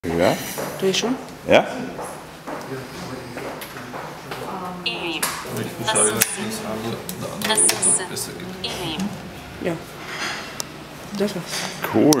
Ja? Du ich schon? Ja? Ich schaue, dass das andere besser geht. Ja. Das war's. Cool.